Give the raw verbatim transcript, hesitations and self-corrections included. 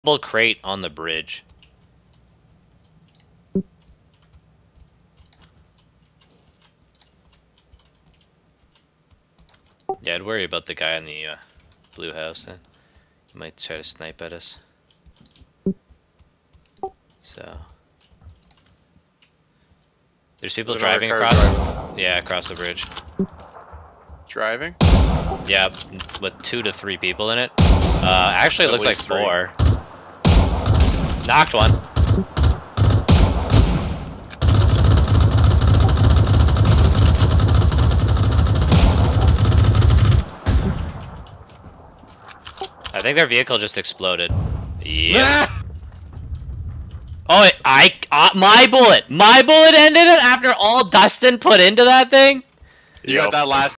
Double crate on the bridge. Yeah, I'd worry about the guy in the uh, blue house then. He might try to snipe at us. So. There's people There's driving another across. car driving. Yeah, across the bridge. Driving? Yeah, with two to three people in it. Uh, actually, it At looks like least three. four. Knocked one. I think their vehicle just exploded. Yeah. Oh, it, I, uh, my bullet, my bullet ended it after all Dustin put into that thing. You got that last